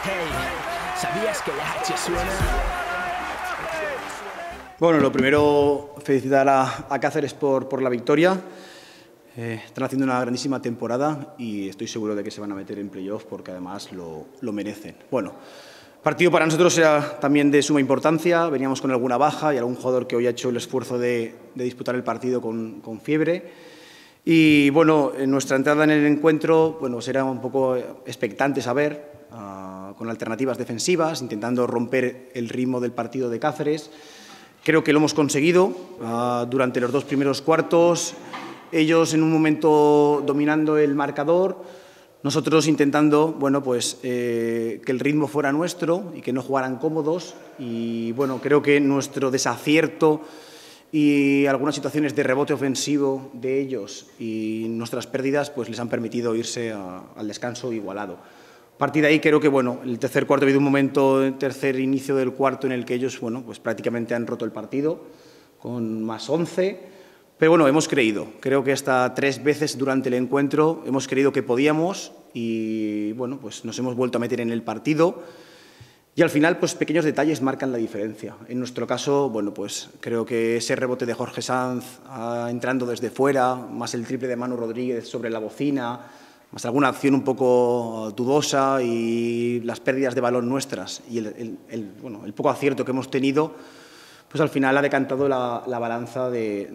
Hey, ¿sabías que la H suena? Bueno, lo primero, felicitar a Cáceres por la victoria. Están haciendo una grandísima temporada y estoy seguro de que se van a meter en playoff porque además lo merecen. Bueno, el partido para nosotros era también de suma importancia. Veníamos con alguna baja y algún jugador que hoy ha hecho el esfuerzo de disputar el partido con fiebre. Y bueno, en nuestra entrada en el encuentro, bueno, era un poco expectante saber, con alternativas defensivas, intentando romper el ritmo del partido de Cáceres. Creo que lo hemos conseguido durante los dos primeros cuartos. Ellos en un momento dominando el marcador, nosotros intentando, bueno, pues, que el ritmo fuera nuestro y que no jugaran cómodos. Y bueno, creo que nuestro desacierto y algunas situaciones de rebote ofensivo de ellos y nuestras pérdidas pues les han permitido irse al descanso igualado. A partir de ahí creo que bueno, el tercer cuarto ha habido un momento, el tercer inicio del cuarto en el que ellos bueno, pues prácticamente han roto el partido con más 11. Pero bueno, hemos creído, creo que hasta 3 veces durante el encuentro hemos creído que podíamos y bueno, pues nos hemos vuelto a meter en el partido. Y al final, pues pequeños detalles marcan la diferencia. En nuestro caso, bueno, pues creo que ese rebote de Jorge Sanz entrando desde fuera, más el triple de Manu Rodríguez sobre la bocina, más alguna acción un poco dudosa y las pérdidas de balón nuestras y el poco acierto que hemos tenido, pues al final ha decantado la balanza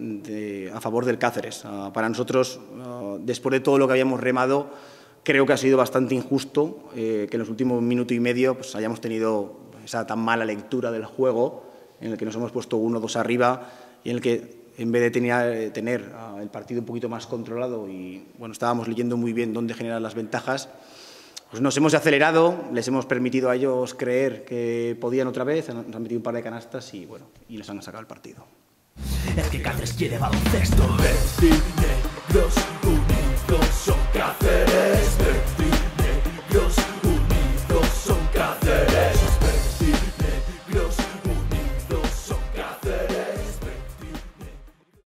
a favor del Cáceres. Para nosotros, después de todo lo que habíamos remado, creo que ha sido bastante injusto que en los últimos minuto y medio pues, hayamos tenido esa tan mala lectura del juego en el que nos hemos puesto 1-2 arriba y en el que en vez de tener el partido un poquito más controlado y bueno, estábamos leyendo muy bien dónde generar las ventajas, pues nos hemos acelerado, les hemos permitido a ellos creer que podían otra vez, nos han metido un par de canastas y bueno, y les han sacado el partido. Es que Cáceres quiere baloncesto. Negros